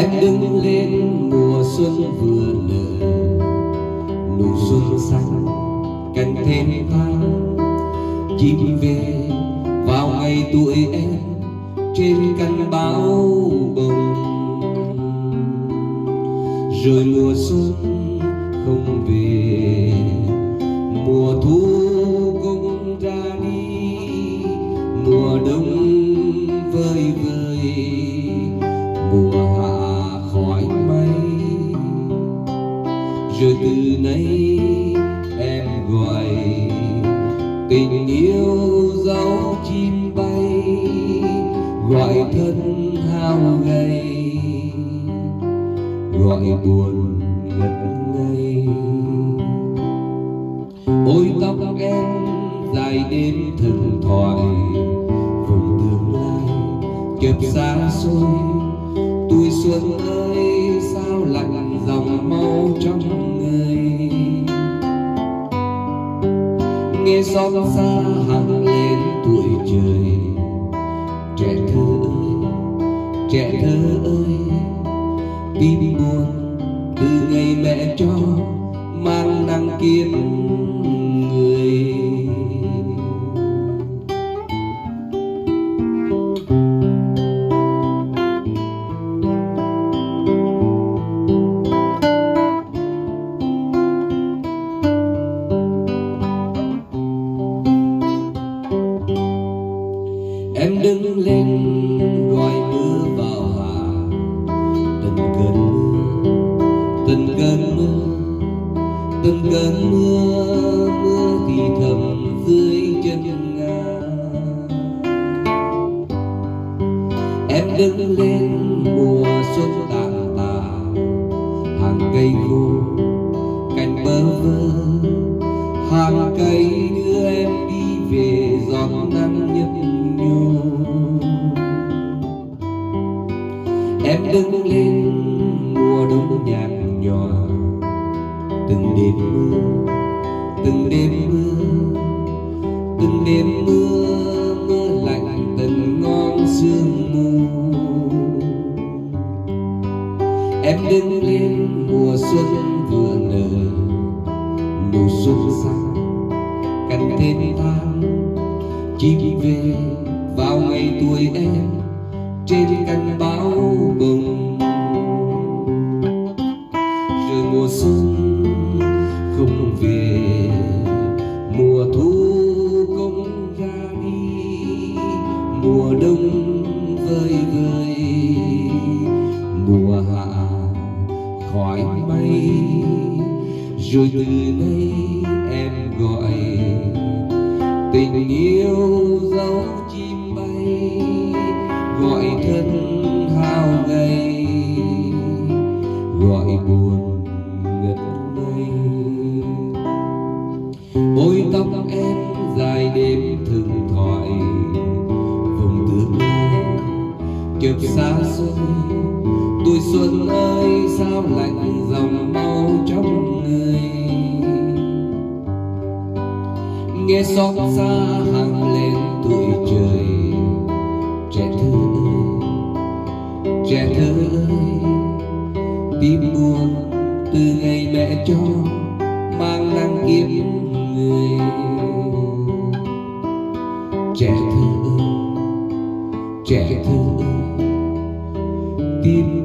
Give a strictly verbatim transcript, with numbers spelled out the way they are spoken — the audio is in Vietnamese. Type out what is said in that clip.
Em đứng lên mùa xuân vừa nở, nụ xuân xanh cành thêm vang. Chim về vào ngày tuổi em trên cành báo bồng. Rồi mùa xuân không về, mùa thu cũng ra đi, mùa đông vơi vơi, mùa hạ khỏi mây. Rồi từ nay em gọi tình yêu dấu chim bay, gọi thân hao gầy, gọi buồn ngất ngây. Ôi tóc em dài đến thần thoại, vùng tương lai chợt xa xôi. Tuổi xuân ơi sao lạnh dòng máu trong người, nghe xót xa hằn lên tuổi trời. Trẻ thơ ơi, trẻ thơ ơi, tim buồn từ ngày mẹ cho mang nắng kiếp người. Em đứng lên gọi mưa vào hạ, từng cơn mưa, từng cơn mưa, từng cơn mưa, mưa thì thầm dưới chân ngà. Em đứng lên mùa xuân tàn tạ, hàng cây khô cành bơ vơ, hàng cây đưa em đi về giọt nắng nhấp nhô. Em đứng lên mùa đông nhạt nhòa, từng đêm mưa, từng đêm mưa, từng đêm mưa, mưa lạnh từng ngọn sương mù. Em đứng lên mùa xuân vừa nở, nụ xuân xanh cành thêm tháng. Chim về vào ngày tuổi em trên cành báo bồng. Rồi mùa xuân không về, mùa thu cũng ra đi, mùa đông vơi vơi, mùa hạ khỏi mây. Rồi từ đây em gọi tình yêu dấu chim bay, gọi thân hao gầy, gọi buồn ngất ngây. Ôi tóc em dài đêm thường thoại, vùng tương lai chợt xa xôi. Tuổi xuân ơi sao lạnh dòng máu trong người, nghe xót xa hằn lên tuổi trời. Trẻ thơ ơi, trẻ thơ ơi, tim buồn từ ngày mẹ cho mang nắng kiếp người. Trẻ thơ ơi, trẻ thơ ơi, tim